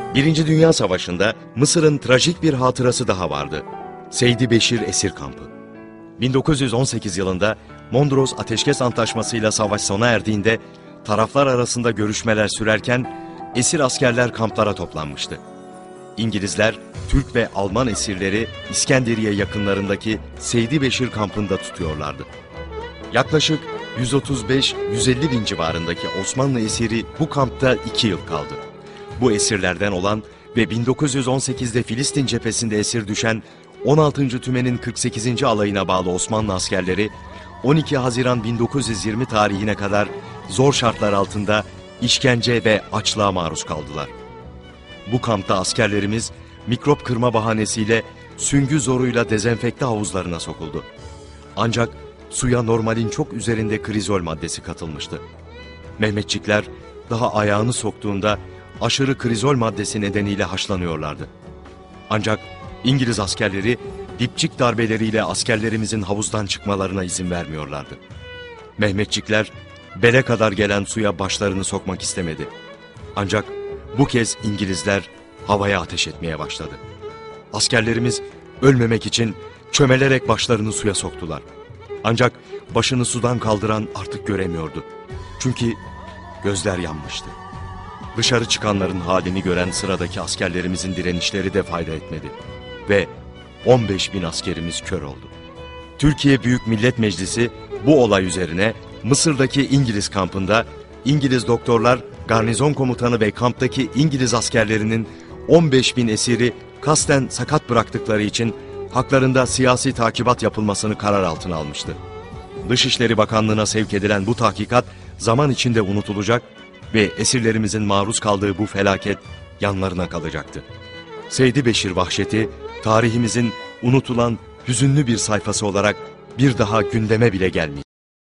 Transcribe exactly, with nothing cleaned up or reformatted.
Birinci Dünya Savaşı'nda Mısır'ın trajik bir hatırası daha vardı. Seydi Beşir Esir Kampı. bin dokuz yüz on sekiz yılında Mondros Ateşkes Antlaşması'yla savaş sona erdiğinde taraflar arasında görüşmeler sürerken esir askerler kamplara toplanmıştı. İngilizler, Türk ve Alman esirleri İskenderiye yakınlarındaki Seydi Beşir kampında tutuyorlardı. Yaklaşık yüz otuz beş yüz elli bin civarındaki Osmanlı esiri bu kampta iki yıl kaldı. Bu esirlerden olan ve bin dokuz yüz on sekizde Filistin cephesinde esir düşen on altıncı Tümen'in kırk sekizinci alayına bağlı Osmanlı askerleri on iki Haziran bin dokuz yüz yirmi tarihine kadar zor şartlar altında işkence ve açlığa maruz kaldılar. Bu kampta askerlerimiz mikrop kırma bahanesiyle süngü zoruyla dezenfekte havuzlarına sokuldu. Ancak suya normalin çok üzerinde krizol maddesi katılmıştı. Mehmetçikler daha ayağını soktuğunda aşırı krizol maddesi nedeniyle haşlanıyorlardı. Ancak İngiliz askerleri dipçik darbeleriyle askerlerimizin havuzdan çıkmalarına izin vermiyorlardı. Mehmetçikler bele kadar gelen suya başlarını sokmak istemedi. Ancak bu kez İngilizler havaya ateş etmeye başladı. Askerlerimiz ölmemek için çömelerek başlarını suya soktular. Ancak başını sudan kaldıran artık göremiyordu. Çünkü gözler yanmıştı. Dışarı çıkanların halini gören sıradaki askerlerimizin direnişleri de fayda etmedi. Ve on beş bin askerimiz kör oldu. Türkiye Büyük Millet Meclisi bu olay üzerine Mısır'daki İngiliz kampında İngiliz doktorlar, garnizon komutanı ve kamptaki İngiliz askerlerinin on beş bin esiri kasten sakat bıraktıkları için haklarında siyasi takibat yapılmasını karar altına almıştı. Dışişleri Bakanlığı'na sevk edilen bu tahkikat zaman içinde unutulacak ve esirlerimizin maruz kaldığı bu felaket yanlarına kalacaktı. Seydi Beşir vahşeti tarihimizin unutulan hüzünlü bir sayfası olarak bir daha gündeme bile gelmeyecek.